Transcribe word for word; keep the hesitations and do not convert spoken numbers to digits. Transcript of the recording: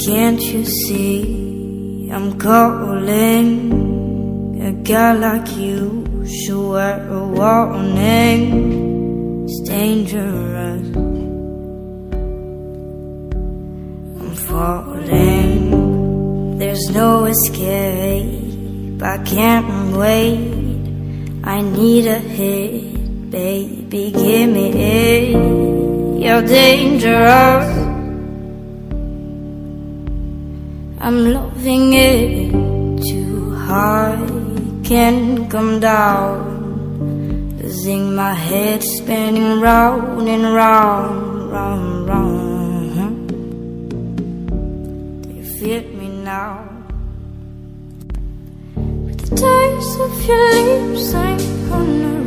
can't you see I'm calling? A guy like you should wear a warning. It's dangerous. I'm falling. There's no escape. I can't wait. I need a hit, baby, give me it. You're dangerous. I'm loving it too hard. Can't come down. Losing my head, spinning round and round, round, round. Do you feel me now? With the taste of your lips, I'm on the